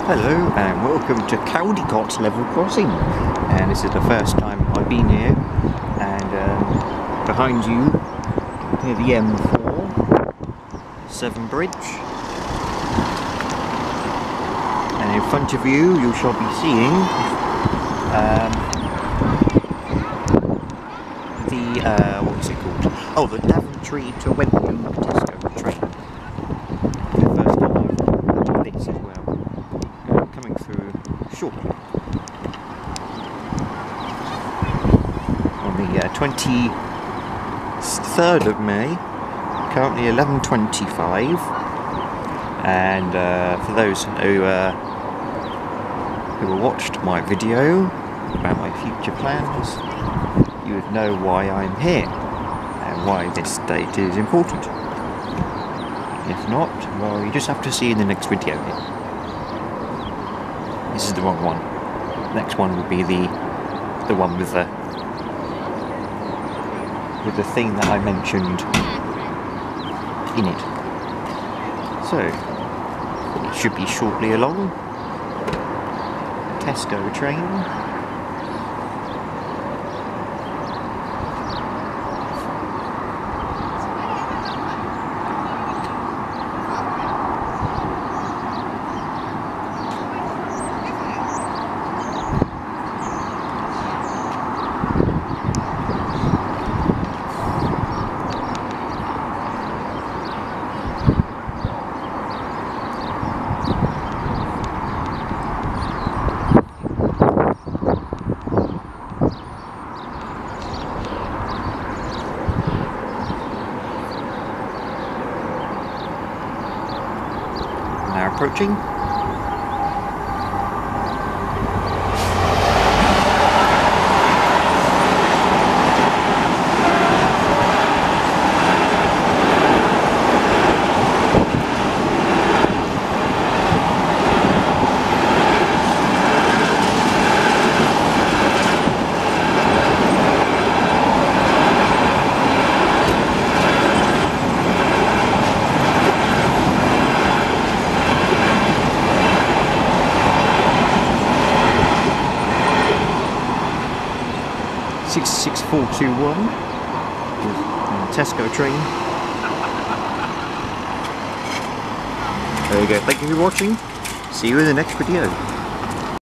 Hello and welcome to Caldicot level crossing, and this is the first time I've been here. And behind you, near the M4 Severn Bridge, and in front of you, you shall be seeing the what's it called? Oh, the Daventry to Wentloog Tesco train. The first time I've done this as well. Coming through shortly on the 23rd of May, currently 11:25, and for those who watched my video about my future plans, you would know why I'm here and why this date is important. If not, well, you just have to see in the next video. This is the wrong one. Next one will be the one with the thing that I mentioned in it. So it should be shortly along. Tesco train. Now approaching. (66421) Tesco train. There you go. Thank you for watching. See you in the next video.